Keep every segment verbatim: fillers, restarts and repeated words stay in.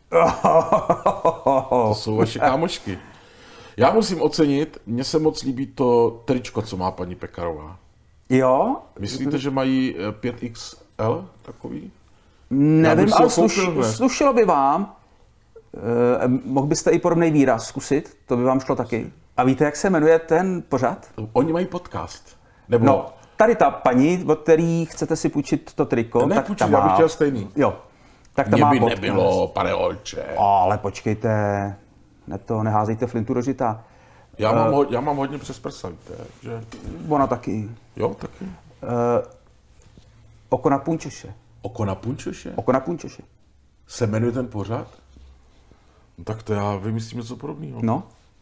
To jsou vaše kámošky. Já musím ocenit, mně se moc líbí to tričko, co má paní Pekarová. Jo? Myslíte, že mají pět X L takový? Nevím, ale sluš, slušilo by vám. Eh, mohl byste i podobný výraz zkusit? To by vám šlo taky. A víte, jak se jmenuje ten pořad? Oni mají podcast. Nebo... No, tady ta paní, od který chcete si půjčit to triko, ne, tak půjčit, ta má... já bych chtěl stejný. Jo. Tak ta Mně má by podcast. nebylo, pane Olče. Ale počkejte, ne to, neházejte flintu do žita. Já mám, uh, já mám hodně přes prsa, víte, že... Ona taky. Jo, taky. Uh, Oko na Punčeše. Oko na Punčeše? Oko na Punčeše. Se jmenuje ten pořad? No, tak to já vymyslím něco podobného. No.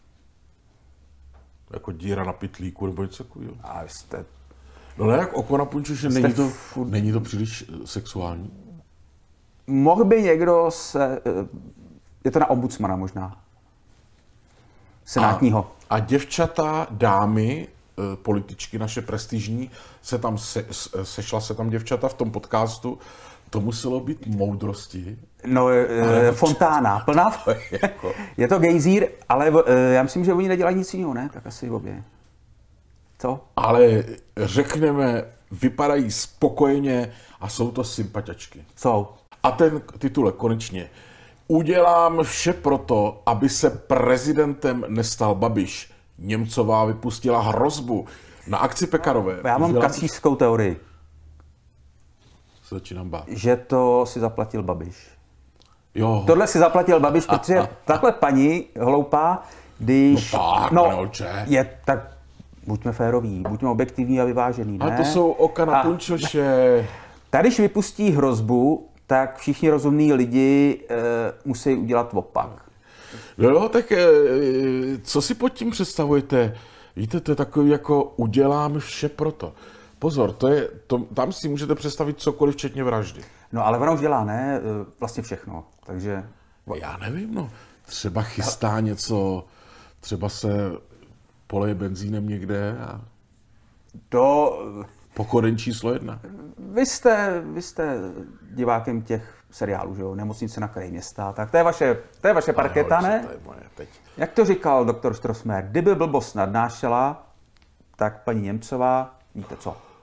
Jako díra na pytlíku nebo něco takového. A jste... No ne, jak Oko na Punčeše, není to, furt... není to příliš sexuální? Mohl by někdo se... Je to na ombudsmana možná. Senátního. A, a děvčata, dámy, političky naše prestižní, se tam se, sešla se tam děvčata v tom podcastu, to muselo být moudrosti. No, e, fontána, plná. Jako... Je to gejzír, ale e, já myslím, že oni nedělají nic jiného, ne? Tak asi obě. Co? Ale řekneme, vypadají spokojeně a jsou to sympatiačky. Jsou. A ten titulek konečně. Udělám vše proto, aby se prezidentem nestal Babiš. Němcová vypustila hrozbu na akci Pekarové. Já mám Udělám... kacířskou teorii. Se začínám bát. Že to si zaplatil Babiš. Jo. Tohle si zaplatil Babiš, protože a, a, takhle paní hloupá, když... No tak, no, je tak... Buďme féroví, buďme objektivní a vyvážený, ne? A to jsou oka na Punčoše. Tady, když vypustí hrozbu, tak všichni rozumní lidi e, musí udělat opak. No jo, tak e, co si pod tím představujete? Víte, to je takový jako udělám vše proto. Pozor, to je, to, tam si můžete představit cokoliv, včetně vraždy. No ale ona už dělá, ne? Vlastně všechno, takže... Já nevím, no. Třeba chystá něco, třeba se poleje benzínem někde a... To... Pokoden číslo jedna. Vy jste, vy jste divákem těch seriálů, že jo? Nemocnice na kraji města, tak to je vaše, to je vaše parketa, ne? To je moje teď. Jak to říkal doktor Strossmayer, kdyby blbost nadnášela, tak paní Němcová, víte co?